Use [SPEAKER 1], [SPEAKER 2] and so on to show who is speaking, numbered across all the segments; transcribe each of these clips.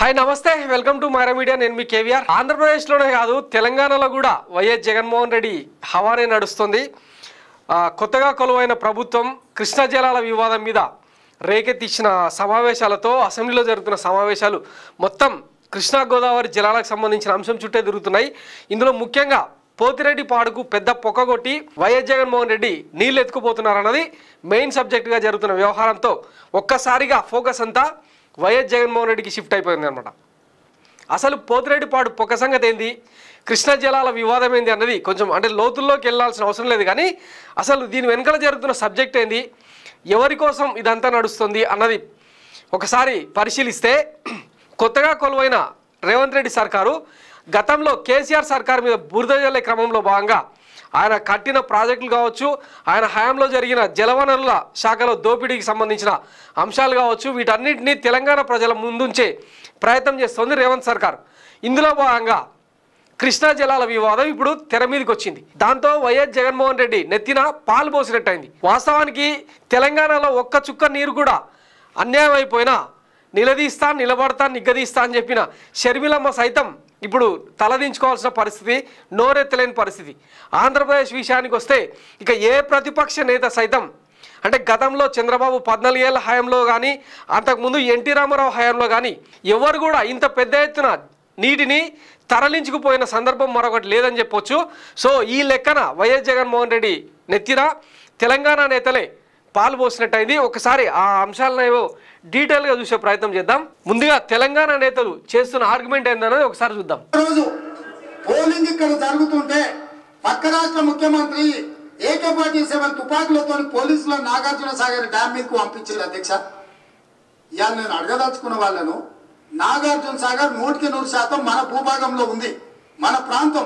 [SPEAKER 1] Hi నమస్తే welcome to Myra media నేను మీ కేవీఆర్ ఆంధ్రప్రదేశ్లోనే కాదు తెలంగాణలో కూడా వైఎస్ జగన్మోహన్ రెడ్డి హవానే నడుస్తుంది కొత్తగా కొలువైన ప్రభుత్వం కృష్ణా జలాల వివాదం మీద రేకెత్తించిన సమావేశాలతో అసెంబ్లీలో జరుగుతున్న సమావేశాలు మొత్తం కృష్ణా గోదావరి జలాలకు సంబంధించిన అంశం చుట్టే తిరుగుతున్నాయి ఇందులో ముఖ్యంగా పోతిరెడ్డి పాడుకు పెద్ద పొక్కగొట్టి వైఎస్ జగన్మోహన్ రెడ్డి నీళ్ళు ఎత్తుకుపోతున్నారన్నది మెయిన్ సబ్జెక్టుగా జరుగుతున్న వ్యవహారంతో ఒక్కసారిగా ఫోకస్ అంతా వైఎస్ జగన్మోహన్ రెడ్డికి షిఫ్ట్ అయిపోయింది అనమాట. అసలు పోతిరెడ్డిపాడు పొక్క సంగతి ఏంది, కృష్ణా జలాల వివాదం ఏంది అన్నది కొంచెం అంటే లోతుల్లోకి వెళ్ళాల్సిన అవసరం లేదు, కానీ అసలు దీని వెనుకల జరుగుతున్న సబ్జెక్ట్ ఏంది, ఎవరి కోసం ఇదంతా నడుస్తుంది అన్నది ఒకసారి పరిశీలిస్తే కొత్తగా కొలువైన రేవంత్ రెడ్డి సర్కారు గతంలో కేసీఆర్ సర్కారు మీద బురద జల్లే క్రమంలో భాగంగా ఆయన కట్టిన ప్రాజెక్టులు కావచ్చు, ఆయన హయాంలో జరిగిన జలవనరుల శాఖలో దోపిడీకి సంబంధించిన అంశాలు కావచ్చు, వీటన్నిటినీ తెలంగాణ ప్రజల ముందుంచే ప్రయత్నం చేస్తోంది రేవంత్ సర్కార్. ఇందులో భాగంగా కృష్ణా జలాల వివాదం ఇప్పుడు తెర మీదకి వచ్చింది. దాంతో వైఎస్ జగన్మోహన్ రెడ్డి నెత్తిన పాలు పోసినట్టయింది. వాస్తవానికి తెలంగాణలో ఒక్క చుక్క నీరు కూడా అన్యాయం అయిపోయినా నిలదీస్తా, నిలబడతా, నిగ్గదీస్తా అని చెప్పిన షర్మిలమ్మ సైతం ఇప్పుడు తలదించుకోవాల్సిన పరిస్థితి, నోరెత్తలేని పరిస్థితి. ఆంధ్రప్రదేశ్ విషయానికి వస్తే ఇక ఏ ప్రతిపక్ష నేత సైతం అంటే గతంలో చంద్రబాబు 14 ఏళ్ల హయాంలో కానీ అంతకుముందు ఎన్టీ రామారావు హయాంలో కానీ ఎవరు కూడా ఇంత పెద్ద ఎత్తున నీటిని తరలించుకుపోయిన సందర్భం మరొకటి లేదని చెప్పొచ్చు. సో ఈ లెక్కన వైఎస్ జగన్మోహన్ రెడ్డి నెత్తిన తెలంగాణ నేతలే పాలు పోసినట్టయింది. ఒకసారి ఆ అంశాలను ఏవో డీటెయిల్గా చూసే ప్రయత్నం చేద్దాం. ముందుగా తెలంగాణ నేతలు చేస్తున్న ఆర్గ్యుమెంట్ ఏందన్నది ఒకసారి చూద్దాం.
[SPEAKER 2] రోజు పోలింగ్ ఇక్కడ జరుగుతుంటే పక్క రాష్ట్ర ముఖ్యమంత్రి AK-47 తుపాకులతో పోలీసులు నాగార్జున సాగర్ డ్యామ్ మీదకు పంపించారు అధ్యక్ష. ఇవాళ నేను అడగదలుచుకున్న వాళ్ళను, నాగార్జున సాగర్ 100% మన భూభాగంలో ఉంది, మన ప్రాంతం.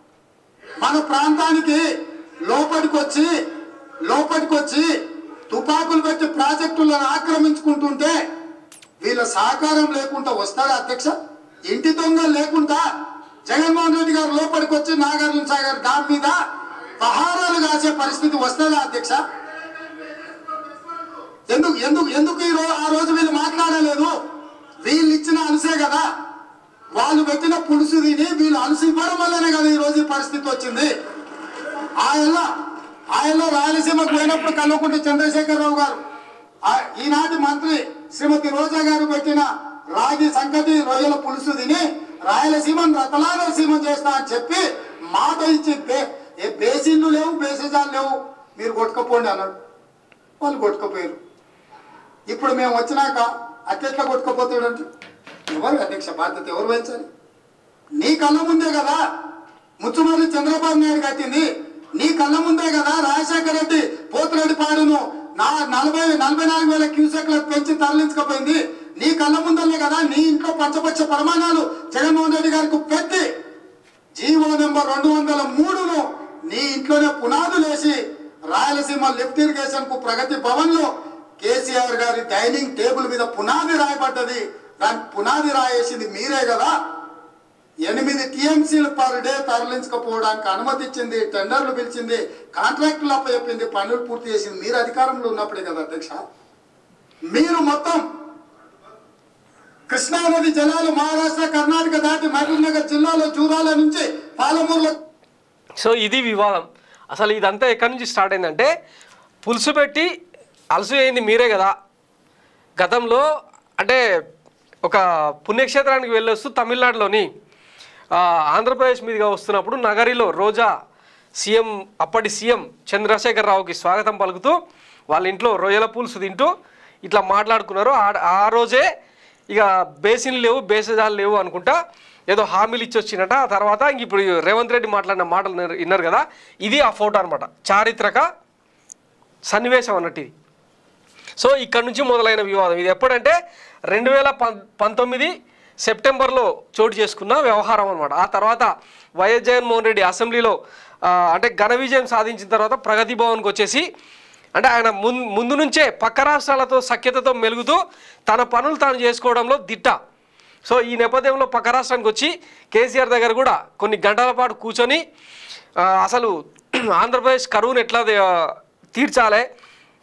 [SPEAKER 2] మన ప్రాంతానికి లోపలికి వచ్చి తుపాకులు పెట్టి ప్రాజెక్టులను ఆక్రమించుకుంటుంటే వీళ్ళ సహకారం లేకుండా వస్తాడా అధ్యక్ష? ఇంటి దొంగ లేకుండా జగన్మోహన్ రెడ్డి గారు లోపలికి వచ్చి నాగార్జున సాగర్ డ్యామ్ మీద పహారాలు కాసే పరిస్థితి వస్తాడా అధ్యక్ష? ఎందుకు ఆ రోజు వీళ్ళు మాట్లాడలేదు? వీళ్ళు ఇచ్చిన అలసే కదా, వాళ్ళు పెట్టిన పులుసు తిని వీళ్ళు అలసి ఇవ్వడం వల్లనే కదా ఈ రోజు ఈ పరిస్థితి వచ్చింది. ఆయనలో రాయలసీమకు పోయినప్పుడు కల్వకుంట్ల చంద్రశేఖరరావు గారు, ఈనాటి మంత్రి శ్రీమతి రోజా గారు పెట్టిన రాగి సంగతి రొయ్యల పులుసు తిని రాయలసీమను రతలాలసీమ చేస్తా అని చెప్పి మాట ఇచ్చి బేసిన్లు లేవు, బేసిజాలు లేవు, మీరు కొట్టుకపోండి అన్నాడు. వాళ్ళు కొట్టుకపోయారు. ఇప్పుడు మేము వచ్చినాక అట్లెట్లా కొట్టుకపోతాడంటే ఎవరు అధ్యక్ష బాధ్యత ఎవరు వహించాలి? నీ కళ్ళ ముందే కదా ముచ్చుమల్లి చంద్రబాబు నాయుడు కట్టింది, నీ కళ్ళ ముందే కదా రాజశేఖర రెడ్డి పోతిరెడ్డి పాడును 44,000 క్యూసెక్లకు పెంచి తరలించకపోయింది, నీ కళ్ళ ముందలే కదా నీ ఇంట్లో పంచపక్ష ప్రమాణాలు జగన్మోహన్ రెడ్డి గారికి పెట్టి జీవో నెంబర్ 203ను నీ ఇంట్లోనే పునాదులు వేసి రాయలసీమ లిఫ్ట్ ఇరిగేషన్ కు ప్రగతి భవన్ లో కేసీఆర్ గారి డైనింగ్ టేబుల్ మీద పునాది రాయబడ్డది. దానికి పునాది రాయేసింది మీరే కదా. 8 TMCలు పర్ డే తరలించకపోవడానికి అనుమతి ఇచ్చింది, టెండర్లు పిలిచింది, కాంట్రాక్టులు అప్పచెప్పింది, పనులు పూర్తి చేసింది మీరు అధికారంలో ఉన్నప్పుడే కదా అధ్యక్ష. మీరు మొత్తం కృష్ణానది జలాలు మహారాష్ట్ర, కర్ణాటక దాటి మహబూబ్ నగర్ జిల్లాలో జూరాల నుంచి పాలమూరులో.
[SPEAKER 1] సో ఇది వివాదం. అసలు ఇదంతా ఎక్కడి నుంచి స్టార్ట్ అయిందంటే పులుసు పెట్టి అలసు అయింది మీరే కదా. గతంలో అంటే ఒక పుణ్యక్షేత్రానికి వెళ్ళొస్తూ తమిళనాడులోని ఆంధ్రప్రదేశ్ మీదుగా వస్తున్నప్పుడు నగరిలో రోజా అప్పటి సీఎం చంద్రశేఖరరావుకి స్వాగతం పలుకుతూ వాళ్ళ ఇంట్లో రొయ్యల పులుసు తింటూ ఇట్లా మాట్లాడుకున్నారు. ఆ రోజే ఇక బేసిన్లు లేవు, బేసజాలు లేవు అనుకుంటా ఏదో హామీలు ఇచ్చి వచ్చినట్ట. ఆ తర్వాత ఇంక ఇప్పుడు రేవంత్ రెడ్డి మాట్లాడిన మాటలు విన్నారు కదా, ఇది ఆ ఫోటో అనమాట, చారిత్రక సన్నివేశం అన్నట్టు ఇది. సో ఇక్కడ నుంచి మొదలైన వివాదం ఇది ఎప్పుడంటే 2019 సెప్టెంబర్లో చోటు చేసుకున్న వ్యవహారం అనమాట. ఆ తర్వాత వైఎస్ జగన్మోహన్ రెడ్డి అసెంబ్లీలో అంటే ఘన విజయం సాధించిన తర్వాత ప్రగతి భవన్కి వచ్చేసి అంటే ఆయన ముందు నుంచే పక్క రాష్ట్రాలతో సఖ్యతతో మెలుగుతూ తన పనులు తాను చేసుకోవడంలో దిట్ట. సో ఈ నేపథ్యంలో పక్క రాష్ట్రానికి వచ్చి కేసీఆర్ దగ్గర కూడా కొన్ని గంటల పాటు కూర్చొని అసలు ఆంధ్రప్రదేశ్ కరువును ఎట్లా తీర్చాలి,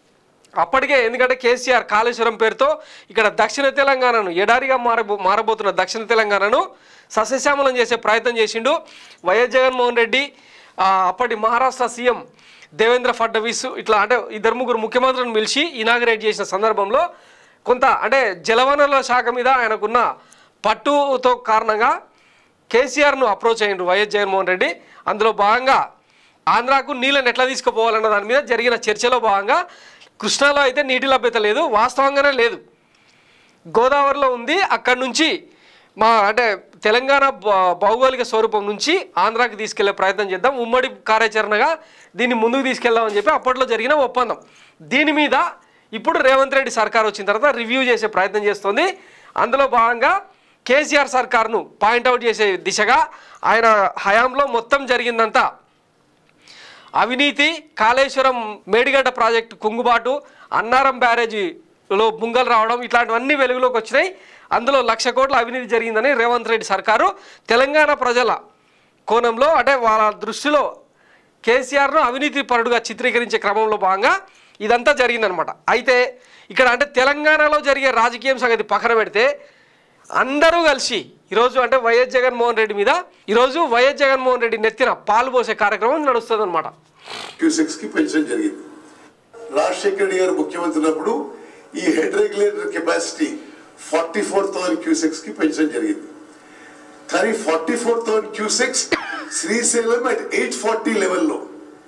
[SPEAKER 1] అప్పటికే ఎందుకంటే కేసీఆర్ కాళేశ్వరం పేరుతో ఇక్కడ దక్షిణ తెలంగాణను ఎడారిగా మారబోతున్న దక్షిణ తెలంగాణను సస్యశ్యామలం చేసే ప్రయత్నం చేసిండు వైఎస్ జగన్మోహన్ రెడ్డి. అప్పటి మహారాష్ట్ర సీఎం దేవేంద్ర ఫడ్నవీస్ ఇట్లా అంటే ఇద్దరు ముగ్గురు ముఖ్యమంత్రులను పిలిచి ఇనాగరేట్ చేసిన సందర్భంలో కొంత అంటే జలవనరుల శాఖ మీద ఆయనకున్న పట్టుతో కారణంగా కేసీఆర్ను అప్రోచ్ అయ్యిండు వైఎస్ జగన్మోహన్ రెడ్డి. అందులో భాగంగా ఆంధ్రాకు నీళ్ళని ఎట్లా తీసుకుపోవాలన్న దాని మీద జరిగిన చర్చలో భాగంగా కృష్ణాలో అయితే నీటి లభ్యత లేదు, వాస్తవంగానే లేదు, గోదావరిలో ఉంది. అక్కడి నుంచి అంటే తెలంగాణ భౌగోళిక స్వరూపం నుంచి ఆంధ్రాకి తీసుకెళ్లే ప్రయత్నం చేద్దాం, ఉమ్మడి కార్యాచరణగా దీన్ని ముందుకు తీసుకెళ్దామని చెప్పి అప్పట్లో జరిగిన ఒప్పందం. దీని మీద ఇప్పుడు రేవంత్ రెడ్డి సర్కార్ వచ్చిన తర్వాత రివ్యూ చేసే ప్రయత్నం చేస్తుంది. అందులో భాగంగా కేసీఆర్ సర్కార్ను పాయింట్అవుట్ చేసే దిశగా ఆయన హయాంలో మొత్తం జరిగిందంతా అవినీతి, కాళేశ్వరం మేడిగడ్డ ప్రాజెక్టు కుంగుబాటు, అన్నారం బ్యారేజీలో బుంగలు రావడం ఇట్లాంటివన్నీ వెలుగులోకి వచ్చినాయి. అందులో 1,00,000 కోట్ల అవినీతి జరిగిందని రేవంత్ రెడ్డి సర్కారు తెలంగాణ ప్రజల కోణంలో అంటే వాళ్ళ దృష్టిలో కేసీఆర్ను అవినీతి పరుడుగా చిత్రీకరించే క్రమంలో భాగంగా ఇదంతా జరిగిందనమాట. అయితే ఇక్కడ అంటే తెలంగాణలో జరిగే రాజకీయం సంగతి పక్కన పెడితే అందరూ కలిసి ఈరోజు అంటే వైఎస్ జగన్మోహన్ రెడ్డి మీద ఈరోజు వైఎస్ జగన్మోహన్ రెడ్డి నెత్తిన పాలు పోసే కార్యక్రమం నడుస్తుంది అనమాట.
[SPEAKER 3] క్యూసెక్స్కి పెన్షన్ జరిగింది. రాజశేఖర రెడ్డి గారు ముఖ్యమంత్రి ఉన్నప్పుడు ఈ హెడ్ రెగ్యులేటర్ కెపాసిటీ 44,000 క్యూసెక్స్కి పెన్షన్ జరిగింది. కానీ 44,000 క్యూసెక్స్ శ్రీశైలం అట్ 840 లెవెల్లో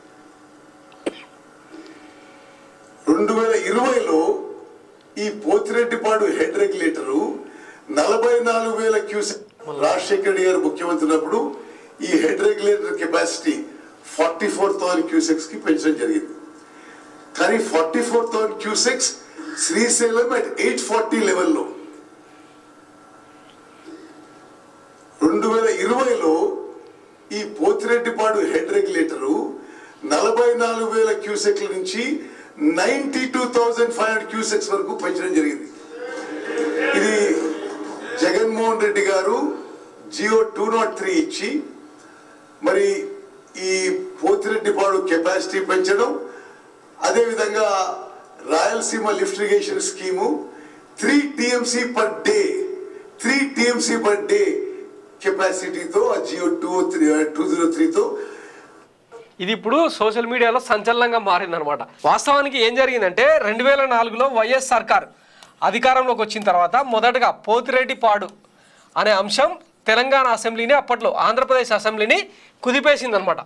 [SPEAKER 3] 2020లో ఈ Pothireddypadu head regulator 44,000 cusec. Rajasekhara Reddy garu ముఖ్యమంత్రి ఉన్నప్పుడు ఈ హెడ్ రెగ్యులేటర్ కెపాసిటీ 44,000 క్యూసెక్స్ కి పెన్షన్ జరిగింది. కానీ 44,000 క్యూసెక్స్ శ్రీశైలం అట్ 840 లెవెల్లో 2020లో ఈ పోతిరెడ్డిపాడు హెడ్ రెగ్యులేటరు 44,000 క్యూసెక్ల నుంచి 92,500 క్యూసెక్స్ వరకు పెంచడం జరిగింది. ఇది జగన్మోహన్ రెడ్డి గారు జియో 203 ఇచ్చి మరి ఈ పోతిరెడ్డిపాడు కెపాసిటీ పెంచడం, అదేవిధంగా Rayalaseema lift irrigation scheme 3 TMC per day కెపాసిటీతో ఆ జియో 203తో
[SPEAKER 1] ఇది ఇప్పుడు సోషల్ మీడియాలో సంచలనంగా మారిందనమాట. వాస్తవానికి ఏం జరిగిందంటే 2004లో వైఎస్ సర్కార్ అధికారంలోకి వచ్చిన తర్వాత మొదటగా పోతిరెడ్డిపాడు అనే అంశం తెలంగాణ అసెంబ్లీని అప్పట్లో ఆంధ్రప్రదేశ్ అసెంబ్లీని కుదిపేసిందనమాట.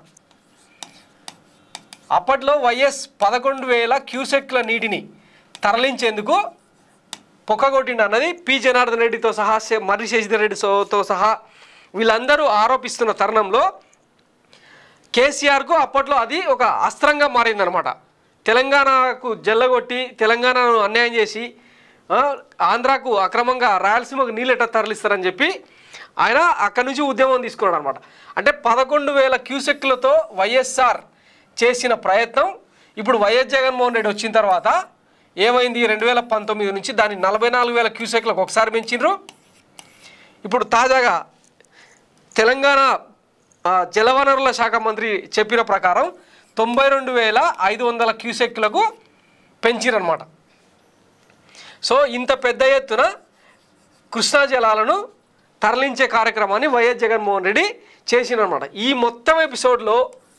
[SPEAKER 1] అప్పట్లో వైఎస్ 11,000 క్యూసెక్ల నీటిని తరలించేందుకు పొక్కగొట్టిండు అన్నది పి జనార్దన్ రెడ్డితో సహా మర్రి శశిధర్ రెడ్డితో సహా వీళ్ళందరూ ఆరోపిస్తున్న తరుణంలో కేసీఆర్కు అప్పట్లో అది ఒక అస్త్రంగా మారిందనమాట. తెలంగాణకు జల్లగొట్టి తెలంగాణను అన్యాయం చేసి ఆంధ్రాకు అక్రమంగా రాయలసీమకు నీళ్ళు ఎట్లా తరలిస్తారని చెప్పి ఆయన అక్కడి నుంచి ఉద్యమం తీసుకున్నాడు అనమాట. అంటే 11,000 క్యూసెక్లతో వైఎస్ఆర్ చేసిన ప్రయత్నం ఇప్పుడు వైఎస్ జగన్మోహన్ రెడ్డి వచ్చిన తర్వాత ఏమైంది, 2019 నుంచి దాన్ని 44,000 క్యూసెక్లకు ఒకసారి పెంచిండ్రు. ఇప్పుడు తాజాగా తెలంగాణ జలవనరుల శాఖ మంత్రి చెప్పిన ప్రకారం 92,500 క్యూసెక్లకు పెంచిరన్నమాట. సో ఇంత పెద్ద ఎత్తున కృష్ణా జలాలను తరలించే కార్యక్రమాన్ని వైఎస్ జగన్మోహన్ రెడ్డి చేసినమాట. ఈ మొత్తం ఎపిసోడ్లో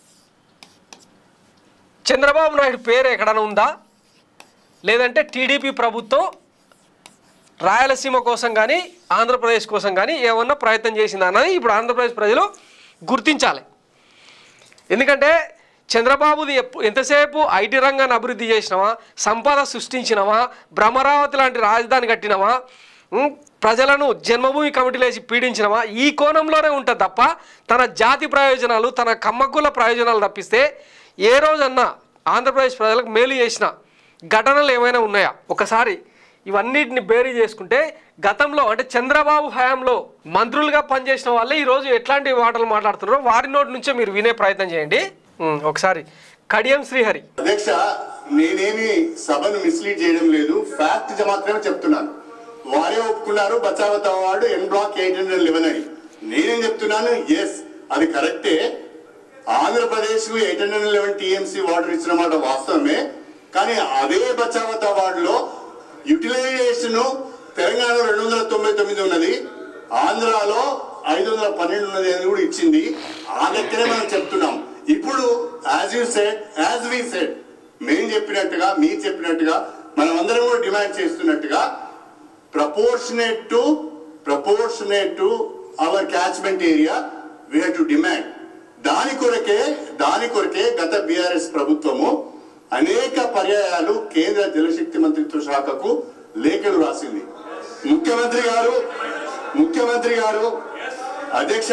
[SPEAKER 1] చంద్రబాబు నాయుడు పేరు ఎక్కడైనా ఉందా, లేదంటే టీడీపీ ప్రభుత్వం రాయలసీమ కోసం కానీ ఆంధ్రప్రదేశ్ కోసం కానీ ఏమన్నా ప్రయత్నం చేసిందా అన్నది ఇప్పుడు ఆంధ్రప్రదేశ్ ప్రజలు గుర్తించాలి. ఎందుకంటే చంద్రబాబుది ఎంతసేపు ఐటీ రంగాన్ని అభివృద్ధి చేసినావా, సంపద సృష్టించినవా, భ్రమరావతి లాంటి రాజధాని కట్టినవా, ప్రజలను జన్మభూమి కమిటీలు వేసి పీడించినవా, ఈ కోణంలోనే ఉంటుంది తప్ప తన జాతి ప్రయోజనాలు తన కమ్మక్కుల ప్రయోజనాలు తప్పిస్తే ఏ రోజన్నా ఆంధ్రప్రదేశ్ ప్రజలకు మేలు చేసిన ఘటనలు ఏమైనా ఉన్నాయా? ఒకసారి ఇవన్నిటిని బేరీ చేసుకుంటే గతంలో అంటే చంద్రబాబు హయాంలో మంత్రులుగా పనిచేసిన వాళ్ళే ఈరోజు ఎట్లాంటి మాటలు మాట్లాడుతున్నారో వారి నోటి నుంచే మీరు వినే ప్రయత్నం చేయండి. ఒకసారి కడియం శ్రీహరి.
[SPEAKER 4] అధ్యక్ష, నేనేమి సభను మిస్లీడ్ చేయడం లేదు, ఫ్యాక్ట్ మాత్రమే చెప్తున్నాను. వారే ఒప్పుకున్నారు బచావతాం వాడు ఎన్ బ్లాక్ 811 అని. నేనేం చెప్తున్నాను, ఎస్ అది కరెక్టే. ఆంధ్రప్రదేశ్ కు 811 TMC వాటర్ ఇచ్చిన మాట వాస్తవమే. కానీ అదే బచావత్ అవార్డులో యూటిలైజేషన్ తెలంగాణలో 299 ఉన్నది, ఆంధ్రాలో 512 ఉన్నది అని కూడా ఇచ్చింది. ఆ లెక్కనే మనం చెప్తున్నాం. ఇప్పుడు యాజ్ వి సెడ్ మేము చెప్పినట్టుగా మీరు చెప్పినట్టుగా మనం అందరం కూడా డిమాండ్ చేస్తున్నట్టుగా proportionate to our catchment area we have to demand. దాని కొరకే గత బీఆర్ఎస్ ప్రభుత్వము అనేక పర్యాయాలు కేంద్ర జలశక్తి మంత్రిత్వ శాఖకు లేఖలు రాసింది. ముఖ్యమంత్రి గారు అధ్యక్ష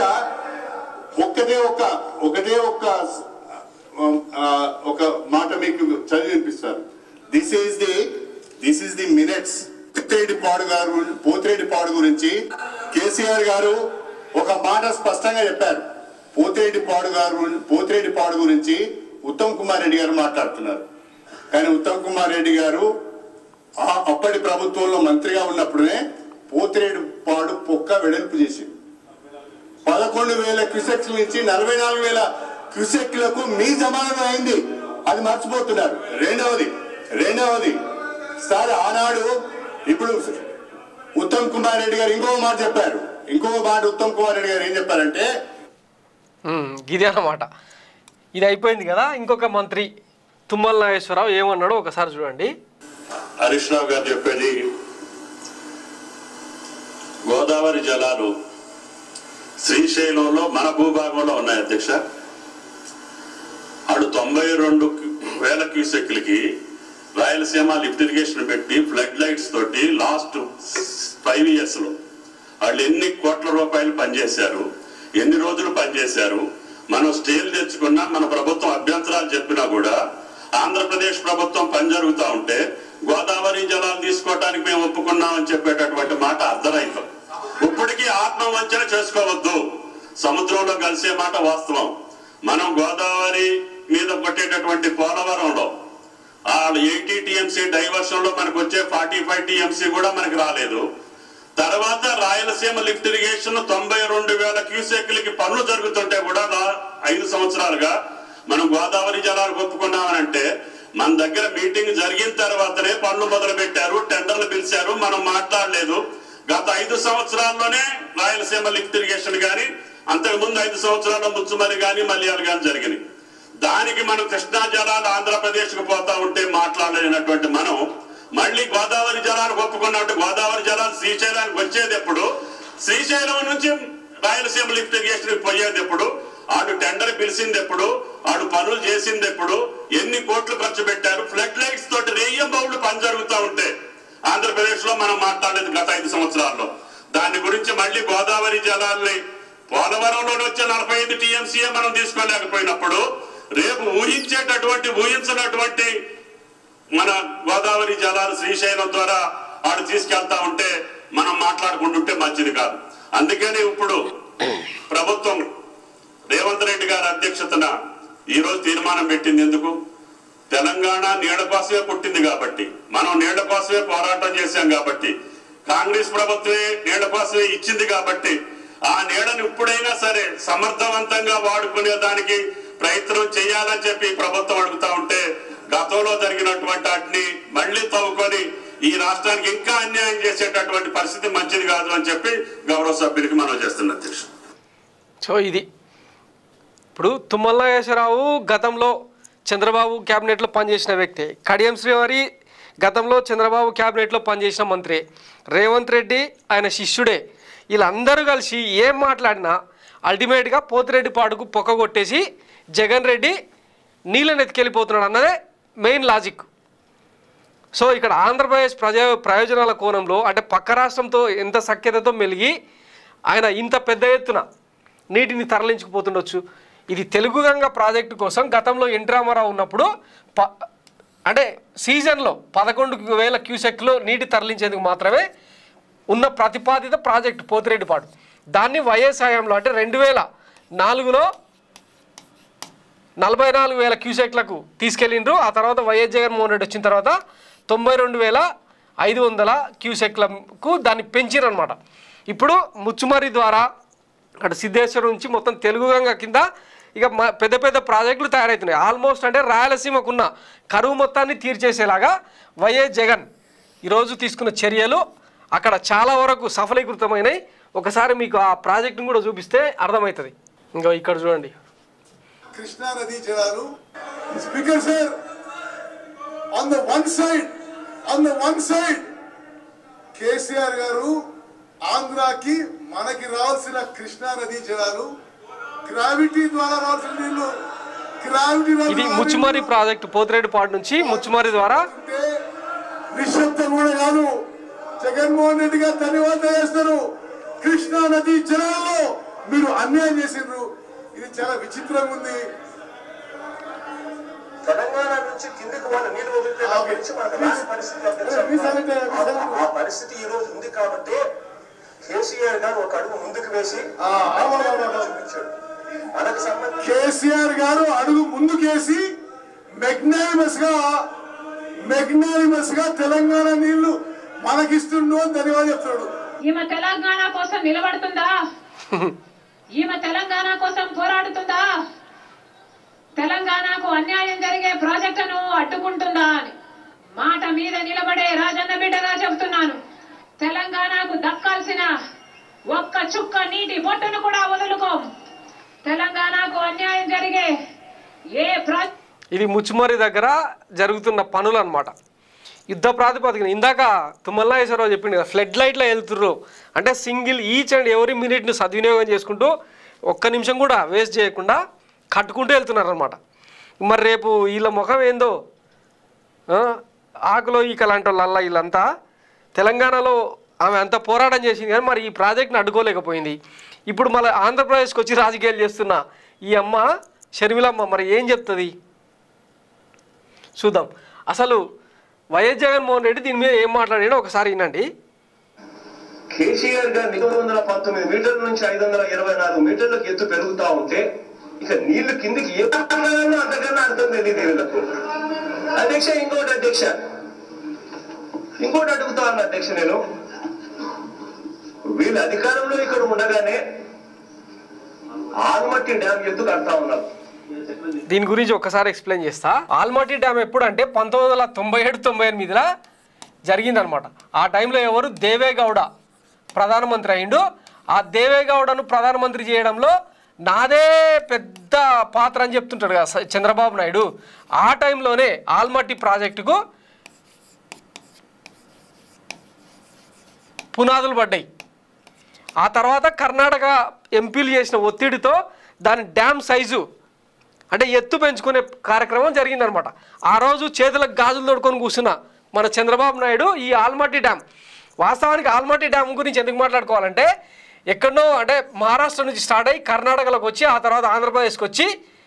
[SPEAKER 4] ఒక మాట మీకు చదివి వినిపిస్తారు. This is the minutes. Pothireddypadu గురించి కేసీఆర్ గారు ఒక మాట స్పష్టంగా చెప్పారు. పోతిరెడ్డిపాడు గురించి ఉత్తమ్ కుమార్ రెడ్డి గారు మాట్లాడుతున్నారు. కానీ ఉత్తమ్ కుమార్ రెడ్డి గారు అప్పటి ప్రభుత్వంలో మంత్రిగా ఉన్నప్పుడే పోతిరెడ్డిపాడు పొక్క వెడల్పు చేసింది. 11,000 క్యూసెక్ల నుంచి 44,000 క్యూసెక్లకు మీ జమానం అయింది. అది మర్చిపోతున్నారు. రెండవది సార్ ఆనాడు ఇప్పుడు ఉత్తమ్ కుమార్ రెడ్డి గారు ఇంకో మాట చెప్పారు. ఉత్తమ్ కుమార్ రెడ్డి గారు ఏం చెప్పారంటే
[SPEAKER 1] ఇదే అన్నమాట. ఇది అయిపోయింది కదా. ఇంకొక మంత్రి తుమ్మల నాగేశ్వరరావు ఏమన్నాడో ఒకసారి చూడండి.
[SPEAKER 5] హరీష్ రావు గారు చెప్పేది, గోదావరి జలాలు శ్రీశైలంలో మన భూభాగంలో ఉన్నాయి అధ్యక్ష. అటు 92,000 క్యూసెక్లకి రాయలసీమ లిఫ్ట్ ఇరిగేషన్ పెట్టి ఫ్లడ్ లైట్స్ తోటి లాస్ట్ 5 years లో వాళ్ళు ఎన్ని కోట్ల రూపాయలు పనిచేశారు, ఎన్ని రోజులు పనిచేశారు. మనం స్టేలు తెచ్చుకున్నా, మన ప్రభుత్వం అభ్యంతరాలు చెప్పినా కూడా ఆంధ్రప్రదేశ్ ప్రభుత్వం పని జరుగుతూ ఉంటే గోదావరి జలాలు తీసుకోవడానికి మేము ఒప్పుకున్నామని చెప్పేటటువంటి మాట అర్ధరహితం. ఇప్పటికీ ఆత్మవంచన చేసుకోవద్దు. సముద్రంలో కలిసే మాట వాస్తవం. మనం గోదావరి మీద కొట్టేటటువంటి పోలవరంలో 80 TMC డైవర్షన్ లో మనకు వచ్చే 45 TMC కూడా మనకి రాలేదు. తర్వాత రాయలసీమ లిఫ్ట్ ఇరిగేషన్ 92,000 క్యూసెక్లకి పనులు జరుగుతుంటే కూడా 5 సంవత్సరాలుగా మనం గోదావరి జలాలు ఒప్పుకున్నామనంటే మన దగ్గర మీటింగ్ జరిగిన తర్వాతనే పనులు మొదలు పెట్టారు, టెండర్లు పిలిచారు, మనం మాట్లాడలేదు. గత 5 సంవత్సరాల్లోనే రాయలసీమ లిఫ్ట్ ఇరిగేషన్ కానీ, అంతకుముందు 5 సంవత్సరాల్లో ముచ్చుమరి కానీ మల్యాలు కానీ జరిగినాయి. దానికి మనం కృష్ణా జలాలు ఆంధ్రప్రదేశ్ కు పోతా ఉంటే మాట్లాడలేనటువంటి మనం మళ్ళీ గోదావరి జలాలు ఒప్పుకున్నట్టు గోదావరి జలాలు శ్రీశైలానికి వచ్చేది ఎప్పుడు, శ్రీశైలం నుంచి రాయలసీమ లిఫ్ట్ ఇరిగేషన్ పోయేది ఎప్పుడు, ఆడు టెండర్ పిలిచింది ఎప్పుడు, ఆడు పనులు చేసింది ఎప్పుడు, ఎన్ని కోట్లు ఖర్చు పెట్టారు, ఫ్లడ్ లైట్స్ తోటి రేయం బౌళ్ళు పని జరుగుతూ ఉంటే ఆంధ్రప్రదేశ్ లో మనం మాట్లాడేది గత 5 సంవత్సరాల్లో. దాని గురించి మళ్ళీ గోదావరి జలాల్ని పోలవరంలో వచ్చే 45 TMC మనం తీసుకోలేకపోయినప్పుడు రేపు ఊహించినటువంటి మన గోదావరి జలాలు శ్రీశైలం ద్వారా ఆడు తీసుకెళ్తా ఉంటే మనం మాట్లాడుకుంటుంటే మంచిది కాదు. అందుకని ఇప్పుడు ప్రభుత్వం రేవంత్ రెడ్డి గారి అధ్యక్షతన ఈ రోజు తీర్మానం పెట్టింది. ఎందుకు? తెలంగాణ నీళ్ల కోసమే పుట్టింది కాబట్టి, మనం నీళ్ల కోసమే పోరాటం చేశాం కాబట్టి, కాంగ్రెస్ ప్రభుత్వమే నీళ్ల కోసమే ఇచ్చింది కాబట్టి ఆ నీళ్లను ఇప్పుడైనా సరే సమర్థవంతంగా వాడుకునే దానికి ప్రయత్నం చేయాలని చెప్పి ప్రభుత్వం అడుగుతా ఉంటే గతంలో జరిగినటువంటి వాటిని మళ్లీ తవ్వుకొని ఈ రాష్ట్రానికి ఇంకా అన్యాయం చేసేటటువంటి పరిస్థితి మంచిది కాదు అని చెప్పి గౌరవ సభ్యులకి మనం చేస్తున్న అధ్యక్ష.
[SPEAKER 1] సో ఇది ఇప్పుడు తుమ్మల నాగేశ్వరరావు గతంలో చంద్రబాబు క్యాబినెట్లో పనిచేసిన వ్యక్తి, కడియం శ్రీవారి గతంలో చంద్రబాబు క్యాబినెట్లో పనిచేసిన మంత్రి, రేవంత్ రెడ్డి ఆయన శిష్యుడే. వీళ్ళందరూ కలిసి ఏం మాట్లాడినా అల్టిమేట్గా పోతిరెడ్డిపాడుకు పొక్క కొట్టేసి జగన్ రెడ్డి నీళ్ళని ఎత్తుకెళ్ళిపోతున్నాడు అన్నదే మెయిన్ లాజిక్. సో ఇక్కడ ఆంధ్రప్రదేశ్ ప్రయోజనాల కోణంలో అంటే పక్క రాష్ట్రంతో ఎంత సఖ్యతతో మెలిగి ఆయన ఇంత పెద్ద ఎత్తున నీటిని తరలించుకుపోతుండొచ్చు. ఇది తెలుగు గంగ ప్రాజెక్టు కోసం గతంలో ఎన్టీ రామారావు ఉన్నప్పుడు అంటే సీజన్లో 11,000 క్యూసెక్లు నీటి తరలించేందుకు మాత్రమే ఉన్న ప్రతిపాదిత ప్రాజెక్టు పోతిరెడ్డిపాడు. దాన్ని వైఎస్ హయాంలో అంటే 2004లో 44,000 క్యూసెక్లకు తీసుకెళ్ళిండ్రు. ఆ తర్వాత వైఎస్ జగన్మోహన్ రెడ్డి వచ్చిన తర్వాత 92,500 క్యూసెక్లకు దాన్ని పెంచిరనమాట. ఇప్పుడు ముచ్చుమరి ద్వారా అటు సిద్ధేశ్వరం నుంచి మొత్తం తెలుగు గంగ కింద ఇక పెద్ద పెద్ద ప్రాజెక్టులు తయారవుతున్నాయి. ఆల్మోస్ట్ అంటే రాయలసీమకున్న కరువు మొత్తాన్ని తీర్చేసేలాగా వైఎస్ జగన్ ఈరోజు తీసుకున్న చర్యలు అక్కడ చాలా వరకు సఫలీకృతమైనవి. ఒకసారి మీకు ఆ ప్రాజెక్టును కూడా చూపిస్తే అర్థమవుతుంది. ఇంకా ఇక్కడ చూడండి,
[SPEAKER 3] కృష్ణా నదీ జలాలు. Speaker sir, on the one side KCR garu ఆంధ్రాకి మనకి రావాల్సిన కృష్ణా నదీ జలాలు గ్రావిటీ ద్వారా రావాల్సిన నీళ్లు
[SPEAKER 1] ఇది ముచ్చుమరి ప్రాజెక్టు పోతిరెడ్డిపాడు నుంచి ముచ్చుమరి ద్వారా
[SPEAKER 3] నిశ్శబ్దం కూడా కాదు. జగన్మోహన్ రెడ్డి గారు ధన్యవాదాలు చేస్తారు. కృష్ణా నదీ జలాల్లో మీరు అన్యాయం చేసిండ్రు. ఇది చాలా విచిత్రంగా ఉంది.
[SPEAKER 6] తెలంగాణ నుంచి కిందికి వాళ్ళ నీళ్లు వదిలితే ఆ పరిస్థితి ఈ రోజు ఉంది కాబట్టి కేసీఆర్ గారు ఒక అడుగు ముందుకు వేసి చూపించాడు. మనకు సంబంధించి
[SPEAKER 3] కేసీఆర్ గారు అడుగు ముందుకేసి మెగ్నానిమస్ గా తెలంగాణ నీళ్లు మనకిస్తుండు అని ధన్యవాదాలు చెప్తాడు.
[SPEAKER 7] ఈమె తెలంగాణ కోసం నిలబడుతుందా? ఈమె తెలంగాణ కోసం పోరాడుతుందా? తెలంగాణకు అన్యాయం జరిగే ప్రాజెక్టును అడ్డుకుంటుందా అని మాట మీద నిలబడే రాజన్న బిడ్డగా చెబుతున్నాను. తెలంగాణకు దక్కాల్సిన ఒక్క చుక్క నీటి బొట్టును కూడా వదులుకోం. తెలంగాణకు అన్యాయం జరిగే ఏ
[SPEAKER 1] ఇది ముచ్చుమరి దగ్గర జరుగుతున్న పనులు అన్నమాట. యుద్ధ ప్రాతిపదికన ఇందాక తుమ్మల నాగేశ్వరరావు చెప్పింది కదా, ఫ్లడ్ లైట్లో వెళ్తుర్రు అంటే సింగిల్ ఈచ్ అండ్ ఎవరీ మినిట్ను సద్వినియోగం చేసుకుంటూ ఒక్క నిమిషం కూడా వేస్ట్ చేయకుండా కట్టుకుంటూ వెళ్తున్నారు అనమాట. మరి రేపు వీళ్ళ ముఖం ఏందో, ఆకులో ఈకలాంటి వాళ్ళ వీళ్ళంతా తెలంగాణలో ఆమె అంత పోరాటం చేసింది కానీ మరి ఈ ప్రాజెక్ట్ని అడ్డుకోలేకపోయింది. ఇప్పుడు మళ్ళీ ఆంధ్రప్రదేశ్కి వచ్చి రాజకీయాలు చేస్తున్న ఈ అమ్మ షర్మిలమ్మ మరి ఏం చెప్తుంది చూద్దాం. అసలు వైఎస్ జగన్మోహన్ రెడ్డి దీని మీద ఏం మాట్లాడాడో ఒకసారి వినండి.
[SPEAKER 6] కేసీఆర్ గారు 919 మీటర్ల నుంచి 524 మీటర్లకు ఎత్తు పెరుగుతా ఉంటే ఇక నీళ్లు కిందికి ఏ అంతకన్నా అర్థం తెలియదు వీళ్ళకు. అధ్యక్ష ఇంకోటి అడుగుతా ఉన్నా అధ్యక్ష, నేను వీళ్ళ అధికారంలో ఇక్కడ ఉండగానే ఆల్మట్టి డ్యామ్ ఎత్తు కడతా ఉన్నారు.
[SPEAKER 1] దీని గురించి ఒకసారి ఎక్స్ప్లెయిన్ చేస్తా. ఆల్మట్టి డ్యామ్ ఎప్పుడు అంటే 1997-98లో జరిగిందనమాట. ఆ టైంలో ఎవరు దేవేగౌడ ప్రధానమంత్రి అయిండు. ఆ దేవేగౌడను ప్రధానమంత్రి చేయడంలో నాదే పెద్ద పాత్ర అని చెప్తుంటాడు కదా చంద్రబాబు నాయుడు. ఆ టైంలోనే ఆల్మట్టి ప్రాజెక్టుకు పునాదులు పడ్డాయి. ఆ తర్వాత కర్ణాటక ఎంపీలు చేసిన ఒత్తిడితో దాని డ్యామ్ సైజు అంటే ఎత్తు పెంచుకునే కార్యక్రమం జరిగిందనమాట. ఆ రోజు చేతులకు గాజులు తోడుకొని కూర్చున్న మన చంద్రబాబు నాయుడు ఈ ఆల్మట్టి డ్యామ్, వాస్తవానికి ఆల్మట్టి డ్యామ్ గురించి ఎందుకు మాట్లాడుకోవాలంటే ఎక్కడో అంటే మహారాష్ట్ర నుంచి స్టార్ట్ అయ్యి కర్ణాటకలోకి వచ్చి ఆ తర్వాత ఆంధ్రప్రదేశ్కి వచ్చి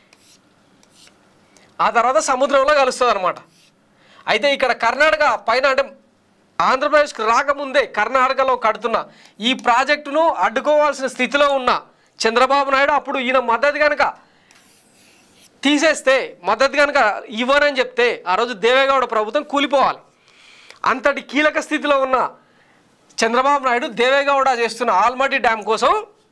[SPEAKER 1] ఆ తర్వాత సముద్రంలో కలుస్తుంది అనమాట. అయితే ఇక్కడ కర్ణాటక పైన అంటే ఆంధ్రప్రదేశ్కి రాకముందే కర్ణాటకలో కడుతున్న ఈ ప్రాజెక్టును అడ్డుకోవాల్సిన స్థితిలో ఉన్న చంద్రబాబు నాయుడు అప్పుడు ఈయన మద్దతు కనుక తీసేస్తే, మద్దతు కనుక ఇవ్వనని చెప్తే ఆ రోజు దేవేగౌడ ప్రభుత్వం కూలిపోవాలి. అంతటి కీలక స్థితిలో ఉన్న చంద్రబాబు నాయుడు దేవేగౌడ చేస్తున్న ఆల్మట్టి డ్యామ్ కోసం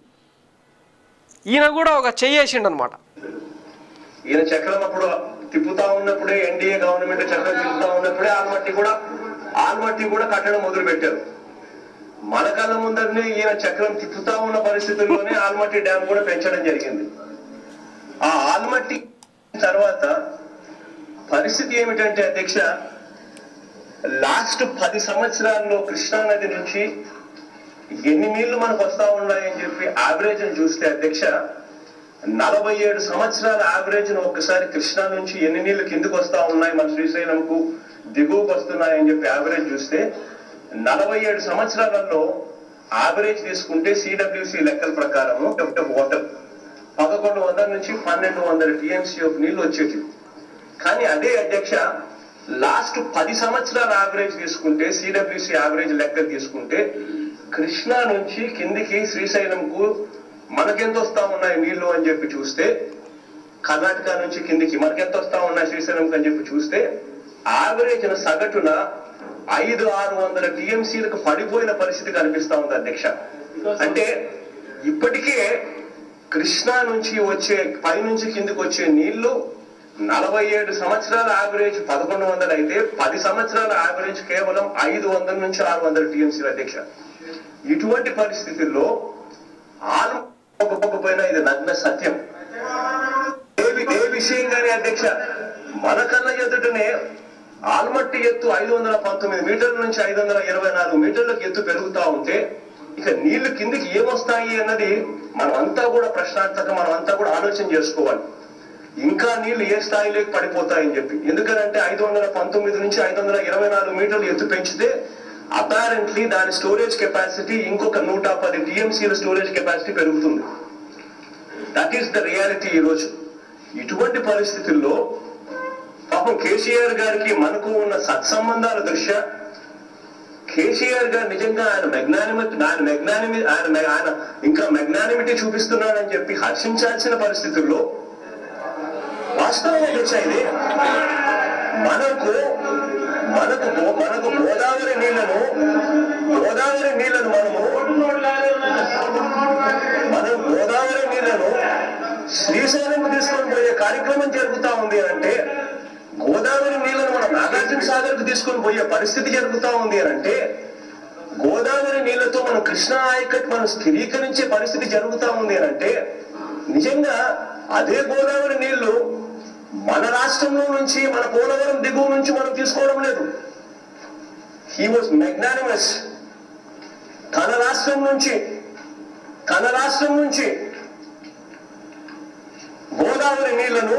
[SPEAKER 1] ఈయన కూడా ఒక చెయ్యేసిండు అనమాట.
[SPEAKER 6] ఈయన చక్రం అప్పుడు తిప్పుతా ఉన్నప్పుడే, ఎన్డీఏ గవర్నమెంట్ చక్రం తిప్పుతా ఉన్నప్పుడే ఆల్మట్టి కూడా కట్టడం మొదలు పెట్టారు. మన కళ్ళ ముందరనే ఈయన చక్రం తిప్పుతా ఉన్న పరిస్థితుల్లోనే ఆల్మట్టి డ్యామ్ కూడా పెంచడం జరిగింది. ఆ ఆల్మట్టి తర్వాత పరిస్థితి ఏమిటంటే అధ్యక్ష, లాస్ట్ 10 సంవత్సరాల్లో కృష్ణా నది నుంచి ఎన్ని నీళ్లు మనకు వస్తా ఉన్నాయని చెప్పి యావరేజ్ చూస్తే అధ్యక్ష 47 సంవత్సరాల యావరేజ్ ఒక్కసారి కృష్ణా నుంచి ఎన్ని నీళ్లు కిందకు వస్తా ఉన్నాయి మన శ్రీశైలంకు దిగువకు వస్తున్నాయని చెప్పి యావరేజ్ చూస్తే 47 సంవత్సరాలలో యావరేజ్ తీసుకుంటే సిడబ్ల్యూసి లెక్కల ప్రకారము వాటర్ 1100 నుంచి 1200 టీఎంసీ ఆఫ్ నీళ్లు వచ్చేటి. కానీ అదే అధ్యక్ష లాస్ట్ 10 సంవత్సరాల యావరేజ్ తీసుకుంటే సిడబ్ల్యూసి యావరేజ్ లెక్కలు తీసుకుంటే కృష్ణా నుంచి కిందికి శ్రీశైలంకు మనకెంత వస్తా ఉన్నాయి నీళ్లు అని చెప్పి చూస్తే, కర్ణాటక నుంచి కిందికి మనకెంత వస్తా ఉన్నాయి శ్రీశైలంకి అని చెప్పి చూస్తే యావరేజ్ సగటున 500-600 టీఎంసీలకు పడిపోయిన పరిస్థితి కనిపిస్తా ఉంది అధ్యక్ష. అంటే ఇప్పటికే కృష్ణా నుంచి వచ్చే పైనుంచి కిందకి వచ్చే నీళ్లు 47 సంవత్సరాల యావరేజ్ 1100 అయితే 10 సంవత్సరాల యావరేజ్ కేవలం 500 నుంచి 600 టీఎంసీల అధ్యక్ష. ఇటువంటి పరిస్థితుల్లో ఆల్పోయినా ఇది నగ్న సత్యం. ఏ విషయంగానే అధ్యక్ష, మన కళ్ళ ఎదుటనే ఆల్మట్టి ఎత్తు 519 మీటర్ల నుంచి 524 మీటర్లకు ఎత్తు పెరుగుతా ఉంటే ఇక నీళ్లు కిందికి ఏమొస్తాయి అన్నది మనమంతా కూడా ప్రశ్నార్థక మనమంతా కూడా ఆలోచన చేసుకోవాలి. ఇంకా నీళ్లు ఏ స్థాయిలోకి పడిపోతాయని చెప్పి. ఎందుకంటే 519 నుంచి 524 మీటర్లు ఎత్తు పెంచితే అపారెంట్లీ దాని స్టోరేజ్ కెపాసిటీ ఇంకొక 110 టీఎంసీల స్టోరేజ్ కెపాసిటీ పెరుగుతుంది. దట్ ఈస్ ద రియాలిటీ ఈరోజు. ఇటువంటి పరిస్థితుల్లో పాపం కేసీఆర్ గారికి మనకు ఉన్న సత్సంబంధాల దృష్ట్యా కేసీఆర్ గారు నిజంగా ఆయన ఇంకా మెగ్నానిమిటీ చూపిస్తున్నాడని చెప్పి హర్షించాల్సిన పరిస్థితుల్లో వాస్తవం అధ్యక్ష ఇది మనకు గోదావరి నీళ్లను మనం గోదావరి నీళ్లను శ్రీశైలం తీసుకొని పోయే కార్యక్రమం జరుగుతా ఉంది అంటే, గోదావరి నీళ్లను మనం నాగార్జున సాగర్ కు తీసుకొని పోయే పరిస్థితి జరుగుతా ఉంది అంటే, గోదావరి నీళ్లతో మనం కృష్ణా ఆయకట్ మనం స్థిరీకరించే పరిస్థితి జరుగుతా ఉంది అంటే, నిజంగా అదే గోదావరి నీళ్లు మన రాష్ట్రంలో నుంచి మన పోలవరం దిగువ నుంచి మనం తీసుకోవడం లేదు. He was magnanimous. తన రాష్ట్రం నుంచి గోదావరి నీళ్లను